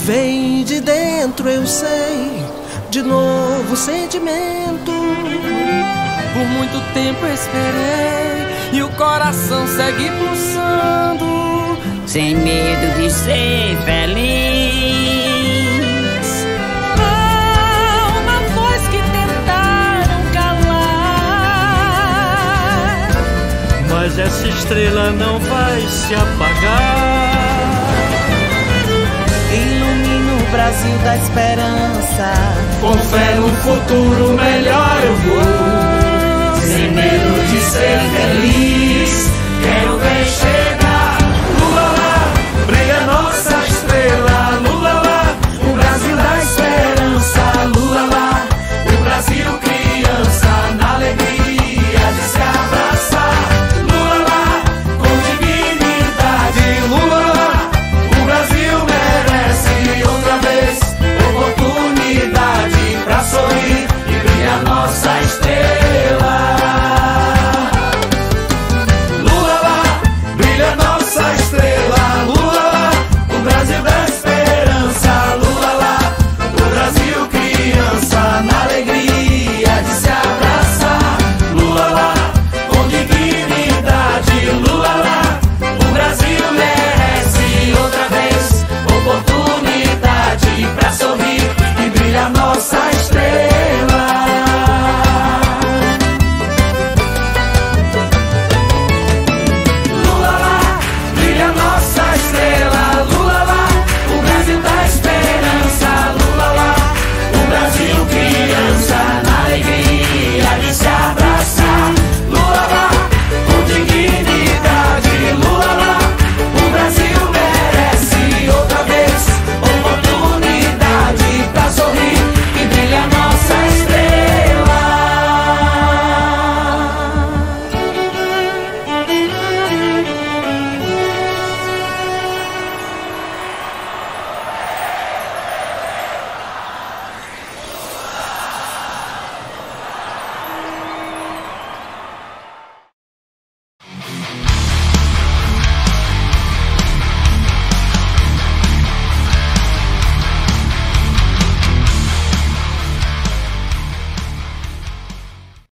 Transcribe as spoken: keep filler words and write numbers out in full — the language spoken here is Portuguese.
Vem de dentro, eu sei, de novo sentimento. Por muito tempo esperei e o coração segue pulsando, sem medo de ser feliz. Há uma voz que tentaram calar, mas essa estrela não vai se apagar. Ilumina o Brasil da esperança, com fé no futuro melhor eu vou, sem medo de ser